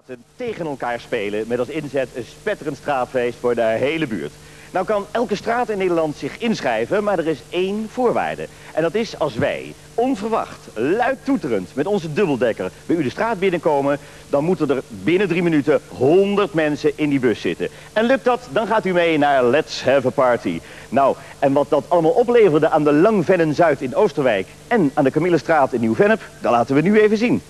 Tegen elkaar spelen met als inzet een spetterend straatfeest voor de hele buurt. Nou kan elke straat in Nederland zich inschrijven, maar er is één voorwaarde. En dat is als wij, onverwacht, luid toeterend, met onze dubbeldekker bij u de straat binnenkomen, dan moeten er binnen 3 minuten 100 mensen in die bus zitten. En lukt dat, dan gaat u mee naar Let's Have a Party. Nou, en wat dat allemaal opleverde aan de Langvennen-Zuid in Oosterwijk en aan de Camillestraat in Nieuw-Vennep, dat laten we nu even zien.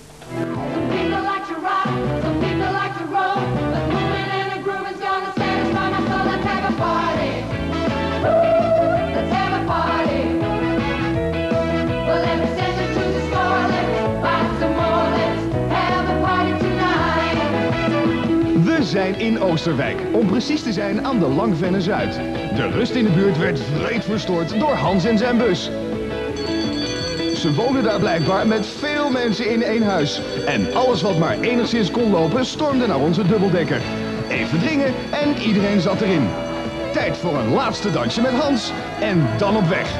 We zijn in Oosterwijk, om precies te zijn aan de Langvennen-Zuid. De rust in de buurt werd wreed verstoord door Hans en zijn bus. Ze wonen daar blijkbaar met veel mensen in één huis. En alles wat maar enigszins kon lopen stormde naar onze dubbeldekker. Even dringen en iedereen zat erin. Tijd voor een laatste dansje met Hans en dan op weg.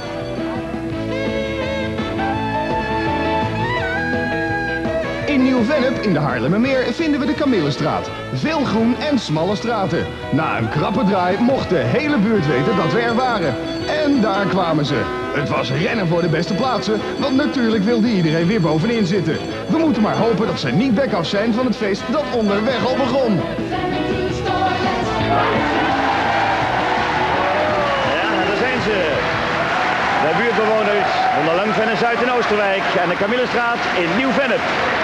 In Nieuw-Vennep in de Haarlemmermeer vinden we de Camillestraat. Veel groen en smalle straten. Na een krappe draai mocht de hele buurt weten dat we er waren. En daar kwamen ze. Het was rennen voor de beste plaatsen, want natuurlijk wilde iedereen weer bovenin zitten. We moeten maar hopen dat ze niet back-af zijn van het feest dat onderweg al begon. Ja, daar zijn ze. De buurtbewoners van de Langvennen-Zuid in Oosterwijk en de Camillestraat in Nieuw-Vennep.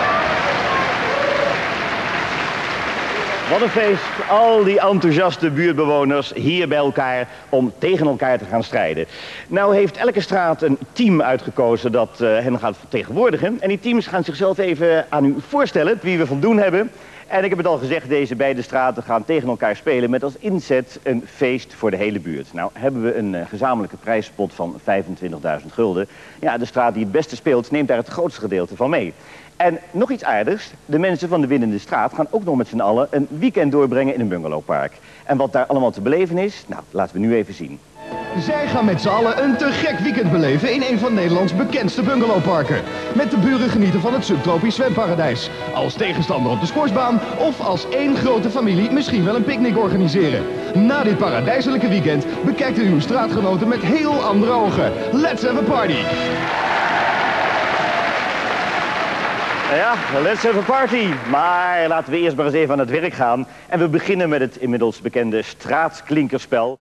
Wat een feest, al die enthousiaste buurtbewoners hier bij elkaar om tegen elkaar te gaan strijden. Nou heeft elke straat een team uitgekozen dat hen gaat vertegenwoordigen. En die teams gaan zichzelf even aan u voorstellen wie we van doen hebben. En ik heb het al gezegd, deze beide straten gaan tegen elkaar spelen met als inzet een feest voor de hele buurt. Nou hebben we een gezamenlijke prijspot van 25.000 gulden. Ja, de straat die het beste speelt neemt daar het grootste gedeelte van mee. En nog iets aardigs, de mensen van de winnende straat gaan ook nog met z'n allen een weekend doorbrengen in een bungalowpark. En wat daar allemaal te beleven is, nou, laten we nu even zien. Zij gaan met z'n allen een te gek weekend beleven in een van Nederlands bekendste bungalowparken. Met de buren genieten van het subtropisch zwemparadijs. Als tegenstander op de squashbaan of als één grote familie misschien wel een picknick organiseren. Na dit paradijselijke weekend bekijkt u uw straatgenoten met heel andere ogen. Let's have a party! Ja, let's have a party. Maar laten we eerst maar eens even aan het werk gaan. En we beginnen met het inmiddels bekende straatklinkerspel.